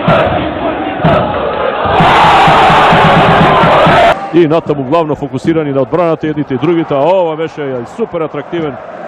И натаму главно фокусирани на одбраната едните и другите, а ова беше супер атрактивен